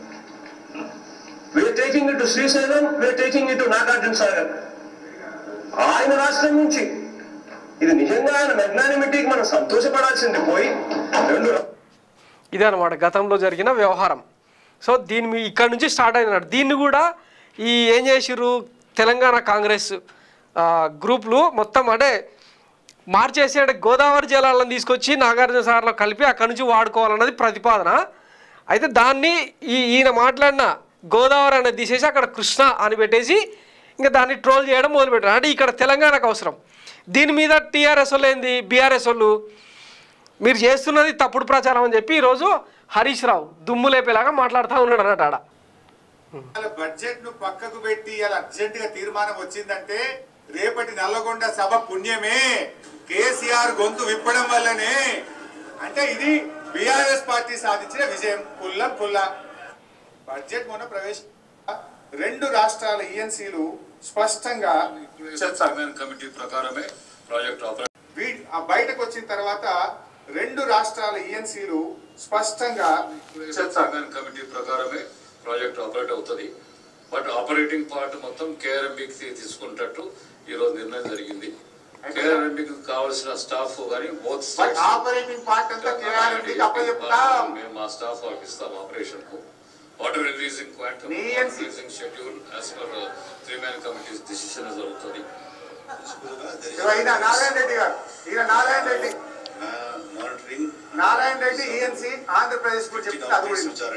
[SPEAKER 6] we are taking it to Srisailam, we are taking it to Nagarjuna Sagar. ఆయన రాష్ట్రం నుంచి ఇది నిజంగా ఆయన మెగ్నానిమిటీకి మనం సంతోషపడాల్సింది పోయి
[SPEAKER 1] ఇదే అనమాట గతంలో జరిగిన వ్యవహారం. సో ఇక్కడ నుంచి స్టార్ట్ అయినాడు. దీన్ని కూడా ఏం చేసిర్రు తెలంగాణ కాంగ్రెస్ గ్రూపులు మొత్తం అంటే మార్చేసి అంటే గోదావరి జలాలను తీసుకొచ్చి నాగార్జున సాగర్లో కలిపి అక్కడి నుంచి వాడుకోవాలన్నది ప్రతిపాదన. అయితే దాన్ని ఈయన మాట్లాడిన గోదావరి అనేది తీసేసి అక్కడ కృష్ణ అని పెట్టేసి ఇంకా దాన్ని ట్రోల్ చేయడం మొదలుపెట్టారు. అంటే ఇక్కడ తెలంగాణకు అవసరం. దీని మీద టీఆర్ఎస్ వాళ్ళు ఏంది, బీఆర్ఎస్ వాళ్ళు మీరు చేస్తున్నది తప్పుడు ప్రచారం అని చెప్పి ఈరోజు హరీష్ రావు దుమ్ము లేపేలాగా మాట్లాడుతూ ఉన్నాడు అన్నట్టు. ఆడ
[SPEAKER 8] బడ్జెట్ ను పక్కకు పెట్టి ఇలా అర్జెంట్ గా తీర్మానం వచ్చిందంటే రేపటి నల్లగొండ సభ పుణ్యమే, కేసీఆర్ గొంతు విప్పడం వల్లనే. అంటే ఇది బీఆర్ఎస్ పార్టీ సాధించిన విజయం. పుల్ల బడ్జెట్ మొన్న రెండు రాష్ట్రాల ఈఎన్సీలు స్పష్టంగా
[SPEAKER 9] కమిటీ ప్రకారమే ప్రాజెక్ట్
[SPEAKER 8] బయటకు వచ్చిన తర్వాత రెండు రాష్ట్రాల ఈఎన్సీలు స్పష్టంగా
[SPEAKER 9] కమిటీ ప్రకారమే ప్రాజెక్ట్ ఆపరేట్ అవుతుంది. బట్ ఆపరేటింగ్ పార్ట్ మొత్తం కేఆర్ఎంబికి తీసుకుంటట్టు ఈ రోజు నిర్ణయం జరిగింది. కేఆర్ఎంబికి కావాల్సిన స్టాఫ్ కానీ
[SPEAKER 8] ఆపరేటింగ్ పార్ట్ అంతా
[SPEAKER 9] మేము మా స్టాఫ్ వాళ్ళకి ఇస్తాం. ఆపరేషన్ కు water releasing quantum releasing schedule as per 3-man committees decision జరుగుతుంది.
[SPEAKER 8] నారాయణ రెడ్డి ఈఎన్సీ ఆంధ్రప్రదేశ్ కు చెప్తే అది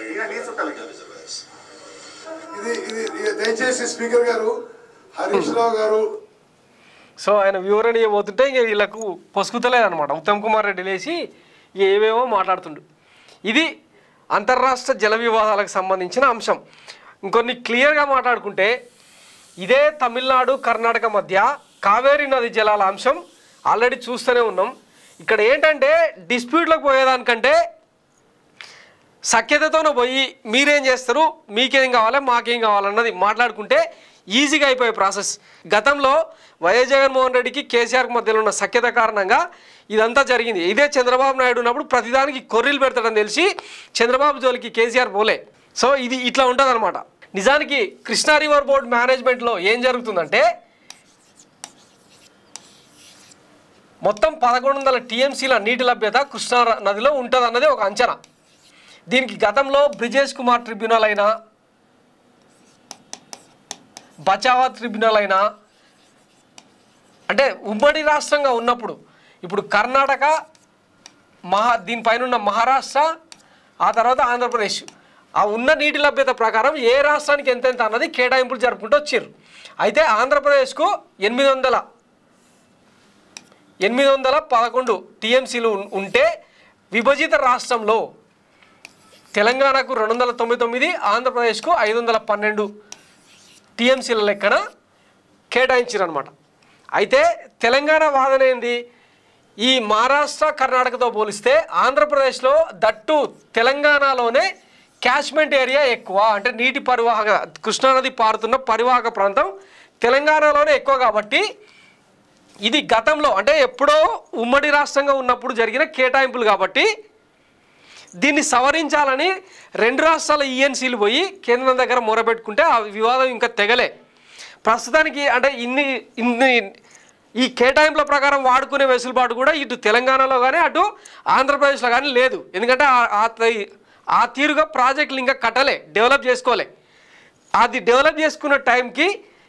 [SPEAKER 3] ఇది దయచేసి స్పీకర్ గారు హరీష్ రావు గారు
[SPEAKER 1] సో ఆయన వివరణ ఇవ్వబోతుంటే ఇంక వీళ్ళకు పొసుకుతలేదనమాట. ఉత్తమ్ కుమార్ రెడ్డి లేచి ఏవేవో మాట్లాడుతుండు. ఇది అంతర్రాష్ట్ర జల వివాదాలకు సంబంధించిన అంశం. ఇంకొన్ని క్లియర్గా మాట్లాడుకుంటే ఇదే తమిళనాడు కర్ణాటక మధ్య కావేరీ నది జలాల అంశం ఆల్రెడీ చూస్తూనే ఉన్నాం. ఇక్కడ ఏంటంటే డిస్ప్యూట్లకు పోయేదానికంటే సఖ్యతతోనే పోయి మీరేం చేస్తారు, మీకేం కావాలి, మాకేం కావాలన్నది మాట్లాడుకుంటే ఈజీగా అయిపోయే ప్రాసెస్. గతంలో వైఎస్ జగన్మోహన్ రెడ్డికి కేసీఆర్కి మధ్యలో ఉన్న సఖ్యత కారణంగా ఇదంతా జరిగింది. ఇదే చంద్రబాబు నాయుడు ఉన్నప్పుడు ప్రతిదానికి కొర్రీలు పెడతాడని తెలిసి చంద్రబాబు జోలికి కేసీఆర్ పోలే. సో ఇది ఇట్లా ఉంటుంది అనమాట. నిజానికి కృష్ణా రివర్ బోర్డ్ మేనేజ్మెంట్లో ఏం జరుగుతుందంటే మొత్తం 1100 టీఎంసీల నీటి లభ్యత కృష్ణా నదిలో ఉంటుంది అన్నది ఒక అంచనా. దీనికి గతంలో బ్రిజేష్ కుమార్ ట్రిబ్యునల్ అయినా బచావా ట్రిబ్యునల్ అయినా అంటే ఉమ్మడి రాష్ట్రంగా ఉన్నప్పుడు ఇప్పుడు కర్ణాటక దీనిపైన ఉన్న మహారాష్ట్ర ఆ తర్వాత ఆంధ్రప్రదేశ్ ఆ ఉన్న నీటి లభ్యత ప్రకారం ఏ రాష్ట్రానికి ఎంతెంత అన్నది కేటాయింపులు జరుపుకుంటూ వచ్చారు. అయితే ఆంధ్రప్రదేశ్కు 811 టీఎంసీలు ఉంటే విభజిత రాష్ట్రంలో తెలంగాణకు 299, ఆంధ్రప్రదేశ్కు 512 టీఎంసీల లెక్కన కేటాయించారనమాట. అయితే తెలంగాణ వాదన ఏంది, ఈ మహారాష్ట్ర కర్ణాటకతో పోలిస్తే ఆంధ్రప్రదేశ్లో దట్టు తెలంగాణలోనే క్యాచ్మెంట్ ఏరియా ఎక్కువ, అంటే నీటి పరివాహక కృష్ణానది పారుతున్న పరివాహక ప్రాంతం తెలంగాణలోనే ఎక్కువ కాబట్టి ఇది గతంలో అంటే ఎప్పుడో ఉమ్మడి రాష్ట్రంగా ఉన్నప్పుడు జరిగిన కేటాయింపులు కాబట్టి దీన్ని సవరించాలని 2 రాష్ట్రాల ఈఎన్సీలు పోయి కేంద్రం దగ్గర మొరబెట్టుకుంటే ఆ వివాదం ఇంకా తెగలే. ప్రస్తుతానికి అంటే ఇన్ని ఈ కేటాయింపుల ప్రకారం వాడుకునే వెసులుబాటు కూడా ఇటు తెలంగాణలో కానీ అటు ఆంధ్రప్రదేశ్లో కానీ లేదు. ఎందుకంటే ఆ తీరుగా ప్రాజెక్టులు ఇంకా కట్టలే, డెవలప్ చేసుకోలే. అది డెవలప్ చేసుకున్న టైంకి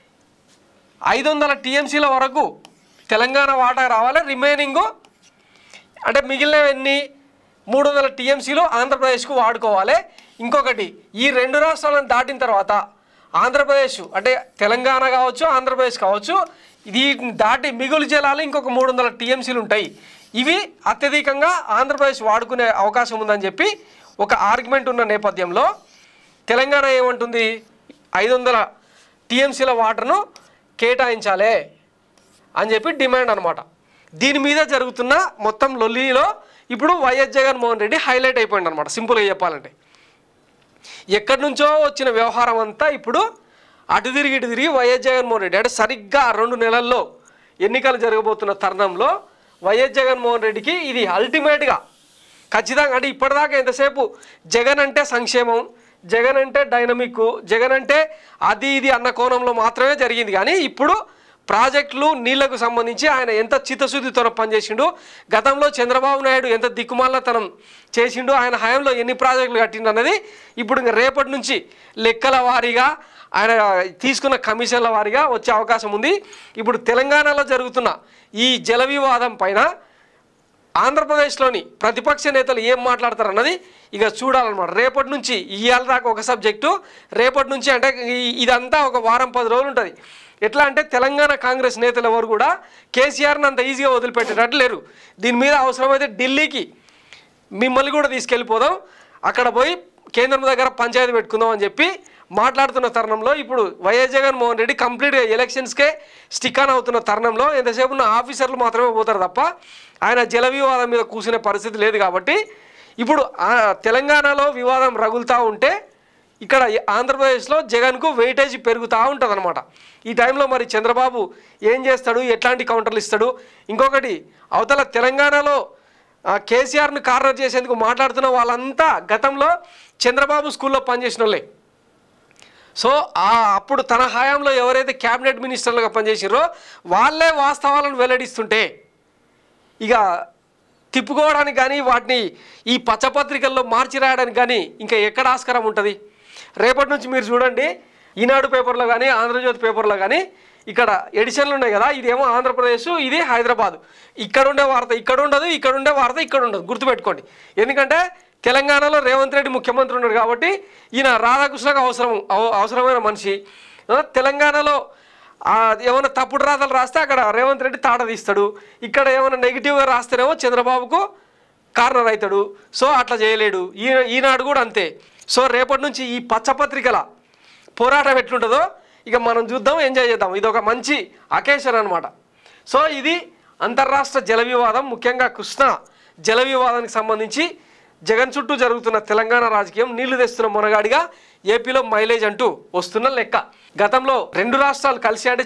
[SPEAKER 1] 500 టీఎంసీల వరకు తెలంగాణ వాటా రావాలి, రిమైనింగ్ అంటే మిగిలినవన్నీ 300 టీఎంసీలు ఆంధ్రప్రదేశ్కు వాడుకోవాలి. ఇంకొకటి, ఈ 2 రాష్ట్రాలను దాటిన తర్వాత ఆంధ్రప్రదేశ్ అంటే తెలంగాణ కావచ్చు ఆంధ్రప్రదేశ్ కావచ్చు, ఇది దాటి మిగులు జలాలు ఇంకొక 300 టీఎంసీలు ఉంటాయి. ఇవి అత్యధికంగా ఆంధ్రప్రదేశ్ వాడుకునే అవకాశం ఉందని చెప్పి ఒక ఆర్గ్యుమెంట్ ఉన్న నేపథ్యంలో తెలంగాణ ఏమంటుంది, 500 టీఎంసీల వాటర్ను కేటాయించాలి అని చెప్పి డిమాండ్ అనమాట. దీని మీద జరుగుతున్న మొత్తం లొల్లిలో ఇప్పుడు వైఎస్ జగన్మోహన్ రెడ్డి హైలైట్ అయిపోయింది అనమాట. సింపుల్గా చెప్పాలంటే ఎక్కడి నుంచో వచ్చిన వ్యవహారం అంతా ఇప్పుడు అటు తిరిగి వైఎస్ జగన్మోహన్ రెడ్డి అంటే సరిగ్గా 2 నెలల్లో ఎన్నికలు జరగబోతున్న తరుణంలో వైఎస్ జగన్మోహన్ రెడ్డికి ఇది అల్టిమేట్గా ఖచ్చితంగా అంటే ఇప్పటిదాకా ఎంతసేపు జగన్ అంటే సంక్షేమం, జగన్ అంటే డైనమిక్, జగన్ అంటే అది ఇది అన్న కోణంలో మాత్రమే జరిగింది. కానీ ఇప్పుడు ప్రాజెక్టులు నీళ్లకు సంబంధించి ఆయన ఎంత చిత్తశుద్ధితో పనిచేసిండు, గతంలో చంద్రబాబు నాయుడు ఎంత దిక్కుమాలతనం చేసిండు, ఆయన హయాంలో ఎన్ని ప్రాజెక్టులు కట్టిండు అన్నది ఇప్పుడు ఇంకా రేపటి నుంచి లెక్కల వారీగా ఆయన తీసుకున్న కమిషన్ల వారీగా వచ్చే అవకాశం ఉంది. ఇప్పుడు తెలంగాణలో జరుగుతున్న ఈ జల వివాదం పైన ఆంధ్రప్రదేశ్లోని ప్రతిపక్ష నేతలు ఏం మాట్లాడతారన్నది ఇక చూడాలన్నమాట. రేపటి నుంచి ఇవాళ దాకా ఒక సబ్జెక్టు, రేపటి నుంచి అంటే ఇదంతా ఒక వారం 10 రోజులు ఉంటుంది. ఎట్లా అంటే తెలంగాణ కాంగ్రెస్ నేతలు ఎవరు కూడా కేసీఆర్ని అంత ఈజీగా వదిలిపెట్టేటట్టు లేరు. దీని మీద అవసరమైతే ఢిల్లీకి మిమ్మల్ని కూడా తీసుకెళ్ళిపోదాం, అక్కడ పోయి కేంద్రం దగ్గర పంచాయతీ పెట్టుకుందాం అని చెప్పి మాట్లాడుతున్న తరుణంలో ఇప్పుడు వైఎస్ జగన్మోహన్ రెడ్డి కంప్లీట్గా ఎలక్షన్స్కే స్టిక్ ఆన్ అవుతున్న తరుణంలో ఎంతసేపు ఉన్న ఆఫీసర్లు మాత్రమే పోతారు తప్ప ఆయన జల వివాదం మీద కూర్చునే పరిస్థితి లేదు. కాబట్టి ఇప్పుడు తెలంగాణలో వివాదం రగులుతూ ఉంటే ఇక్కడ ఆంధ్రప్రదేశ్లో జగన్కు వెయిటేజ్ పెరుగుతూ ఉంటుంది అనమాట. ఈ టైంలో మరి చంద్రబాబు ఏం చేస్తాడు, ఎట్లాంటి కౌంటర్లు ఇస్తాడు. ఇంకొకటి, అవతల తెలంగాణలో కేసీఆర్ను కార్నర్ చేసేందుకు మాట్లాడుతున్న వాళ్ళంతా గతంలో చంద్రబాబు స్కూల్లో పనిచేసిన వాళ్ళే. సో అప్పుడు తన హయాంలో ఎవరైతే క్యాబినెట్ మినిస్టర్లుగా పనిచేసారో వాళ్ళే వాస్తవాలను వెల్లడిస్తుంటే ఇక తిప్పుకోవడానికి కానీ వాటిని ఈ పచ్చపత్రికల్లో మార్చి రాయడానికి కానీ ఇంకా ఎక్కడ ఆస్కారం ఉంటుంది. రేపటి నుంచి మీరు చూడండి, ఈనాడు పేపర్లో కానీ ఆంధ్రజ్యోతి పేపర్లో కానీ ఇక్కడ ఎడిషన్లు ఉన్నాయి కదా, ఇదేమో ఆంధ్రప్రదేశ్, ఇది హైదరాబాద్. ఇక్కడ ఉండే వార్త ఇక్కడ ఉండదు, ఇక్కడ ఉండే వార్త ఇక్కడ ఉండదు, గుర్తుపెట్టుకోండి. ఎందుకంటే తెలంగాణలో రేవంత్ రెడ్డి ముఖ్యమంత్రి ఉన్నాడు కాబట్టి ఈయన రాధాకృష్ణకు అవసరమైన మనిషి. తెలంగాణలో ఏమైనా తప్పుడు రాతలు రాస్తే అక్కడ రేవంత్ రెడ్డి తాట తీస్తాడు, ఇక్కడ ఏమైనా నెగిటివ్గా రాస్తేనేమో చంద్రబాబుకు కార్నర్ అవుతాడు. సో అట్లా చేయలేడు. ఈనాడు కూడా అంతే. సో రేపటి నుంచి ఈ పచ్చపత్రికల పోరాటం ఎట్లుంటుందో ఇక మనం చూద్దాం, ఎంజాయ్ చేద్దాం. ఇది ఒక మంచి అకేషన్ అనమాట. సో ఇది అంతర్రాష్ట్ర జల వివాదం, ముఖ్యంగా కృష్ణా జల వివాదానికి సంబంధించి జగన్ చుట్టూ జరుగుతున్న తెలంగాణ రాజకీయం నీళ్లు తెస్తున్న మొనగాడిగా ఏపీలో మైలేజ్ అంటూ వస్తున్న లెక్క. గతంలో 2 రాష్ట్రాలు కలిసి అంటే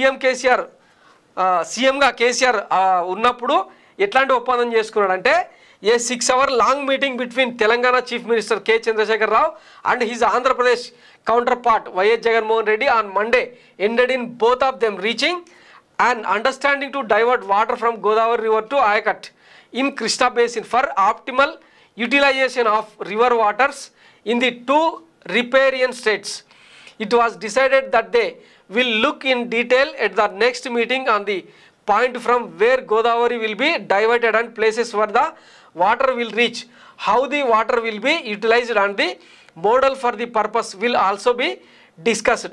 [SPEAKER 1] సీఎంగా కేసీఆర్ ఉన్నప్పుడు ఎట్లాంటి ఒప్పందం చేసుకున్నాడంటే a 6 hour long meeting between Telangana chief minister K Chandrashekar Rao and his Andhra Pradesh counterpart YS Jaganmohan Reddy on Monday ended in both of them reaching an understanding to divert water from Godavari River to Ayakat in Krishna Basin for optimal utilization of river waters in the 2 riparian states. It was decided that they will look in detail at the next meeting on the point from where Godavari will be diverted and places where the water will reach, how the water will be utilized and the model for the purpose will also be discussed.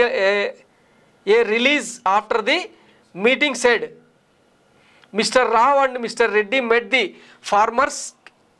[SPEAKER 1] A release after the meeting said Mr. Rao and Mr. Reddy met the farmers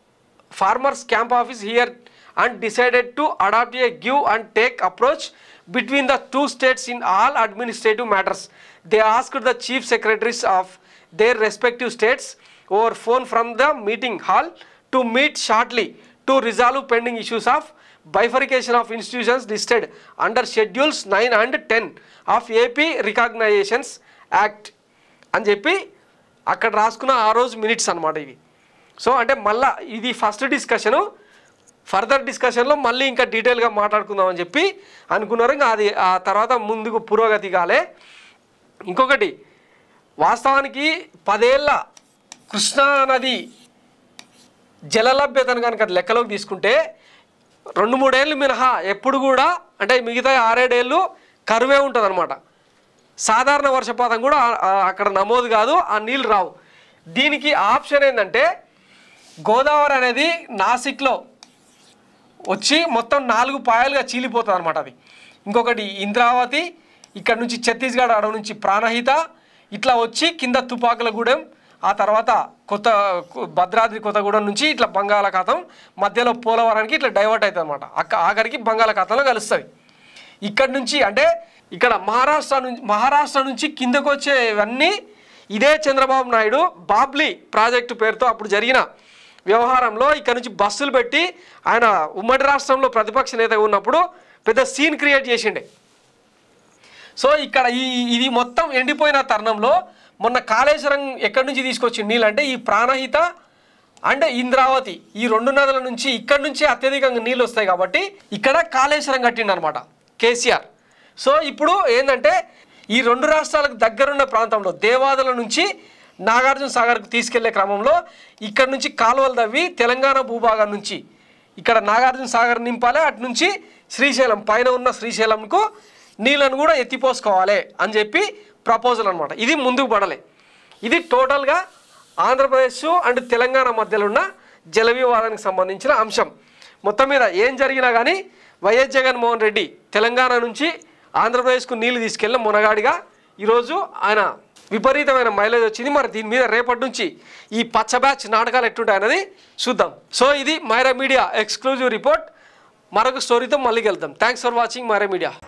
[SPEAKER 1] farmers camp office here and decided to adopt a give and take approach between the two states in all administrative matters. They asked the chief secretaries of their respective states over phone from the meeting hall to meet shortly to resolve pending issues of bifurcation of institutions listed under schedules 9 and 10 of AP Recognitions Act అని చెప్పి అక్కడ రాసుకున్న ఆ రోజు minutes అన్నమాట ఇవి. So అంటే మళ్ళీ ఇది ఫస్ట్ డిస్కషను, ఫర్దర్ డిస్కషన్లో మళ్ళీ ఇంకా డీటెయిల్గా మాట్లాడుకుందామని చెప్పి అనుకున్నారు. ఇంకా అది ఆ తర్వాత ముందుకు పురోగతి కాలే. ఇంకొకటి, వాస్తవానికి 10 ఏళ్ళ కృష్ణా నది జలలభ్యతను కనుక లెక్కలోకి తీసుకుంటే 2-3 ఏళ్ళు మినహా ఎప్పుడు కూడా అంటే మిగతా 6-7 ఏళ్ళు కరువే ఉంటుంది అనమాట. సాధారణ వర్షపాతం కూడా అక్కడ నమోదు కాదు, ఆ నీళ్ళు రావు. దీనికి ఆప్షన్ ఏంటంటే గోదావరి అనేది నాసిక్లో వచ్చి మొత్తం 4 పాయలుగా చీలిపోతుంది అనమాట అది. ఇంకొకటి ఇంద్రావతి, ఇక్కడ నుంచి ఛత్తీస్గఢ్ అడవి నుంచి ప్రాణహిత, ఇట్లా వచ్చి కింద తుపాకులగూడెం, ఆ తర్వాత భద్రాద్రి కొత్తగూడెం నుంచి ఇట్లా బంగాళాఖాతం మధ్యలో పోలవరానికి ఇట్లా డైవర్ట్ అవుతుంది అనమాట. ఆఖరికి బంగాళాఖాతంలో కలుస్తుంది. ఇక్కడ నుంచి అంటే ఇక్కడ మహారాష్ట్ర నుంచి కిందకు వచ్చేవన్నీ ఇదే చంద్రబాబు నాయుడు బాబ్లీ ప్రాజెక్టు పేరుతో అప్పుడు జరిగిన వ్యవహారంలో ఇక్కడ నుంచి బస్సులు పెట్టి ఆయన ఉమ్మడి రాష్ట్రంలో ప్రతిపక్ష నేతగా ఉన్నప్పుడు పెద్ద సీన్ క్రియేట్ చేసిండే. సో ఇక్కడ ఇది మొత్తం ఎండిపోయిన తరుణంలో మొన్న కాళేశ్వరం ఎక్కడి నుంచి తీసుకొచ్చిన నీళ్ళు అంటే ఈ ప్రాణహిత అండ్ ఇంద్రావతి, ఈ 2 నదుల నుంచి ఇక్కడ నుంచి అత్యధికంగా నీళ్ళు వస్తాయి కాబట్టి ఇక్కడ కాళేశ్వరం కట్టిండు అనమాట కేసీఆర్. సో ఇప్పుడు ఏంటంటే ఈ 2 రాష్ట్రాలకు దగ్గరున్న ప్రాంతంలో దేవాదుల నుంచి నాగార్జున సాగర్కు తీసుకెళ్లే క్రమంలో ఇక్కడ నుంచి కాలువలు తవ్వి తెలంగాణ భూభాగం నుంచి ఇక్కడ నాగార్జున సాగర్ నింపాలి, అటు నుంచి శ్రీశైలం పైన ఉన్న శ్రీశైలంకు నీళ్ళను కూడా ఎత్తిపోసుకోవాలి అని చెప్పి ప్రపోజల్ అనమాట. ఇది ముందుకు పడలే. ఇది టోటల్గా ఆంధ్రప్రదేశ్ అండ్ తెలంగాణ మధ్యలో ఉన్న జల వివాదానికి సంబంధించిన అంశం. మొత్తం మీద ఏం జరిగినా కానీ వైఎస్ జగన్మోహన్ రెడ్డి తెలంగాణ నుంచి ఆంధ్రప్రదేశ్కు నీళ్లు తీసుకెళ్ళిన మునగాడిగా ఈరోజు ఆయన విపరీతమైన మైలేజ్ వచ్చింది. మరి దీని మీద రేపటి నుంచి ఈ పచ్చ బ్యాచ్ నాటకాలు ఎట్టుంటాయన్నది చూద్దాం. సో ఇది మైరా మీడియా ఎక్స్క్లూజివ్ రిపోర్ట్. మరొక స్టోరీతో మళ్ళీ వెళ్దాం. Thanks for watching Myra media.